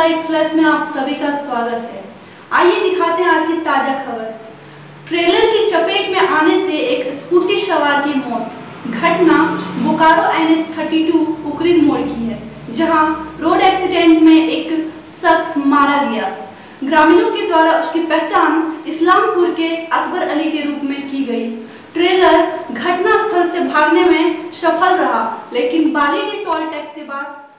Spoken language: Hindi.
लाइव प्लस में आप सभी का स्वागत है। आइए दिखाते हैं आज की ताजा खबर। ट्रेलर की चपेट में आने से एक स्कूटी सवार की मौत। घटना बोकारो NH32 उकरिल मोड़ की है, जहां रोड एक्सीडेंट में एक शख्स मारा गया। ग्रामीणों के द्वारा उसकी पहचान इस्लामपुर के अकबर अली के रूप में की गई। ट्रेलर घटनास्थल से भागने में सफल रहा, लेकिन बाली के टोल टैक्स के पास